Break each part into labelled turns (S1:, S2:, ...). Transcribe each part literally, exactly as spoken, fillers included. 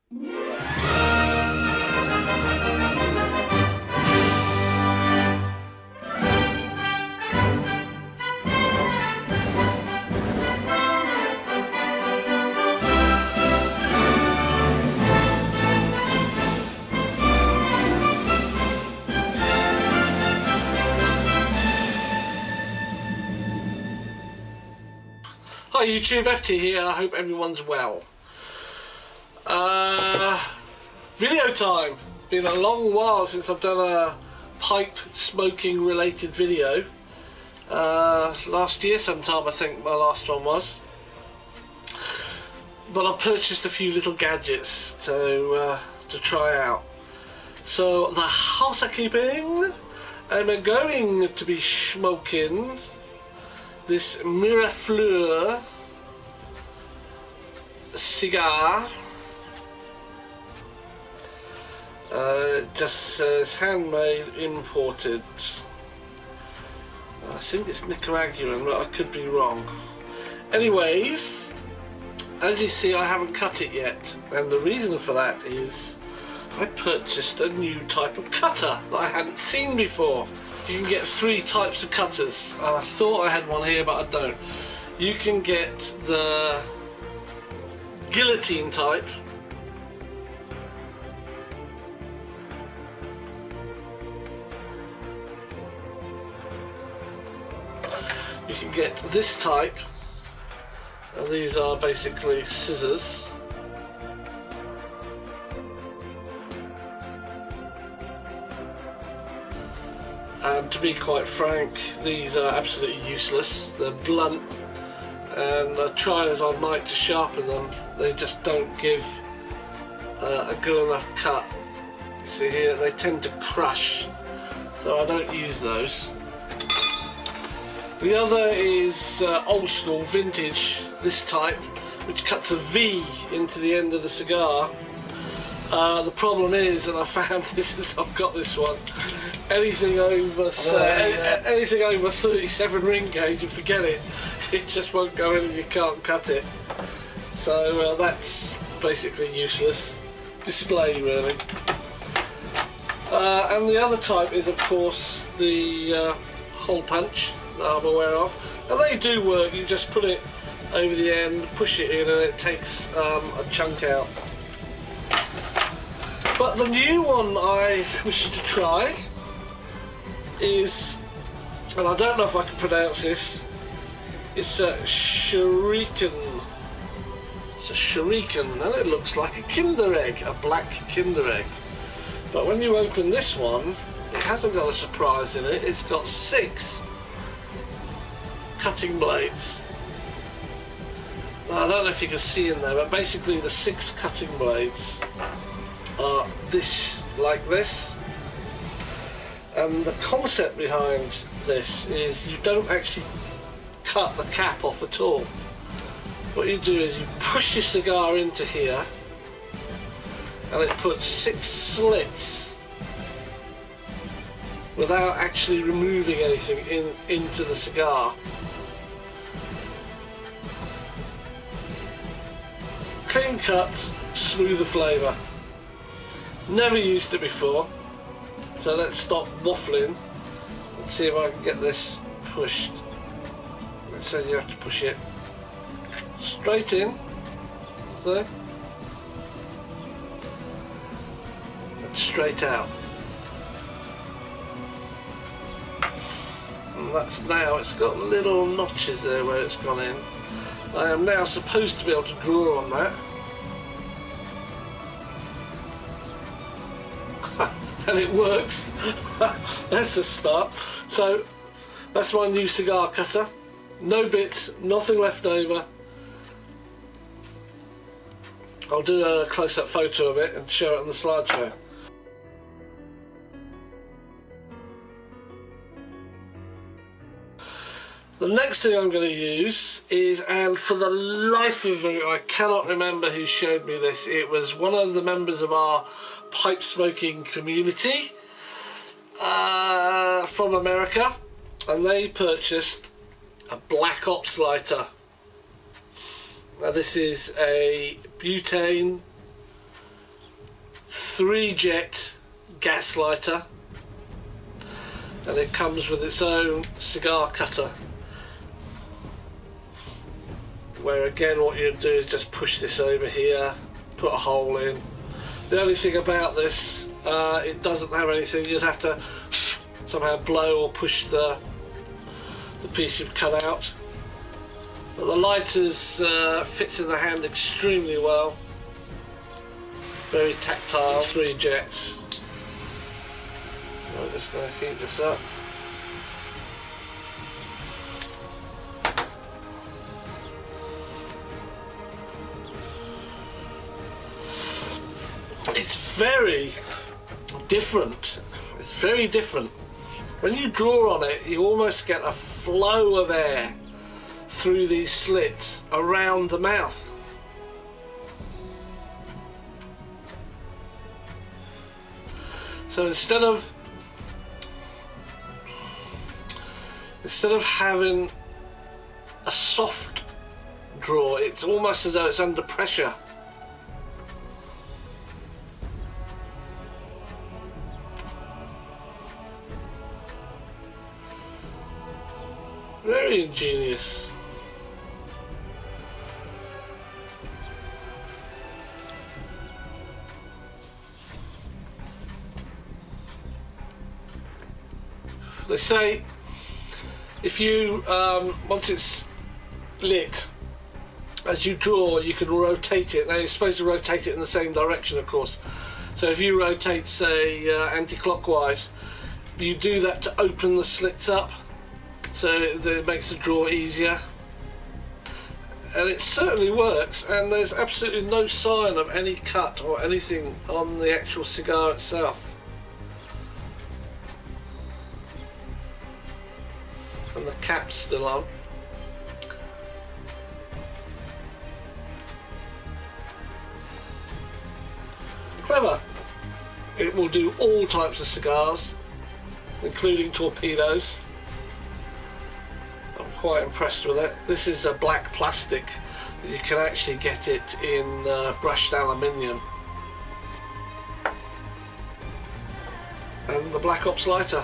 S1: Hi YouTube, F T here. I hope everyone's well. Uh, video time. Been a long while since I've done a pipe smoking related video. Uh, last year sometime I think my last one was. But I purchased a few little gadgets to, uh, to try out. So the housekeeping, I'm going to be smoking this Mirafleur cigar. Uh, it just says handmade, imported. I think it's Nicaraguan, but I could be wrong. Anyways, as you see, I haven't cut it yet, and the reason for that is I purchased a new type of cutter that I hadn't seen before. You can get three types of cutters. Uh, I thought I had one here, but I don't. You can get the guillotine type. You can get this type, and these are basically scissors. And to be quite frank, these are absolutely useless. They're blunt, and I try as I might to sharpen them, they just don't give uh, a good enough cut. You see here, they tend to crush, so I don't use those. The other is uh, old school, vintage, this type, which cuts a V into the end of the cigar. Uh, the problem is, and I found this since I've got this one, anything over say, oh, yeah. anything over thirty-seven ring gauge, you forget it. It just won't go in and you can't cut it. So uh, that's basically useless. Display really. Uh, and the other type is of course the uh, hole punch that I'm aware of. And they do work, you just put it over the end, push it in, and it takes um, a chunk out. But the new one I wish to try is, and I don't know if I can pronounce this, it's a shuriken. It's a shuriken, and it looks like a Kinder Egg, a black Kinder Egg. But when you open this one, it hasn't got a surprise in it, it's got six cutting blades. Now, I don't know if you can see in there, but basically the six cutting blades are this, like this, and the concept behind this is you don't actually cut the cap off at all. What you do is you push your cigar into here, and it puts six slits without actually removing anything in into the cigar. Clean cut, smoother flavour. Never used it before, so let's stop waffling and see if I can get this pushed. It says you have to push it straight in, so, and straight out. And that's now, it's got little notches there where it's gone in. I am now supposed to be able to draw on that. And it works. That's a start. So that's my new cigar cutter. No bits, nothing left over. I'll do a close-up photo of it and show it on the slideshow. The next thing I'm going to use is, and for the life of me I cannot remember who showed me this, it was one of the members of our pipe smoking community uh, from America, and they purchased a Black Ops lighter. Now this is a butane three jet gas lighter, and it comes with its own cigar cutter, where again what you do is just push this over here, put a hole in. The only thing about this, uh, it doesn't have anything. You'd have to somehow blow or push the the piece you've cut out. But the lighters uh, fits in the hand extremely well. Very tactile, three jets. So I'm just going to heat this up. It's very different. It's very different. When you draw on it, you almost get a flow of air through these slits around the mouth. So instead of instead of having a soft draw, it's almost as though it's under pressure. Very ingenious. They say if you, um, once it's lit, as you draw, you can rotate it. Now you're supposed to rotate it in the same direction, of course. So if you rotate, say, uh, anti-clockwise, you do that to open the slits up, so that it makes the draw easier. And it certainly works, and there's absolutely no sign of any cut or anything on the actual cigar itself. And the cap's still on. Clever. It will do all types of cigars, including torpedoes. I'm quite impressed with it. This is a black plastic. You can actually get it in uh, brushed aluminium. And the Black Ops lighter.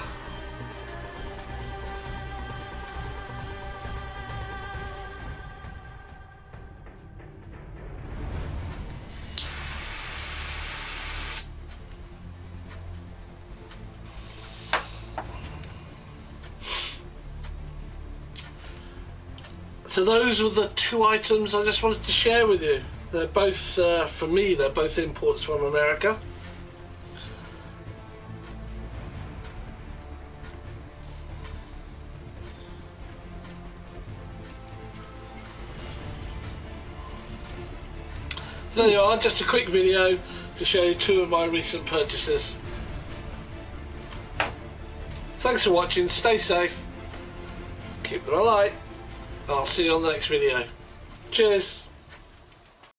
S1: So those were the two items I just wanted to share with you. They're both, uh, for me, they're both imports from America. So there you are, just a quick video to show you two of my recent purchases. Thanks for watching, stay safe, keep them alight. I'll see you on the next video. Cheers.